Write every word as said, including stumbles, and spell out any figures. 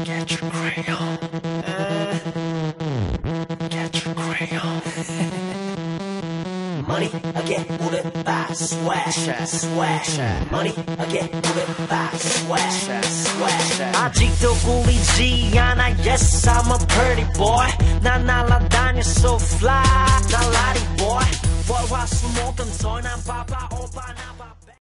Get your crayon. Uh, get your crayon. Money again, 오른발 swag, swag. Money again, 오른발 swag, swag. 아직도 꿀리지 않아. Yes, I'm a pretty boy. 난 날아다녀 so fly. 날라리 boy. 월화수목금 널 난 밥.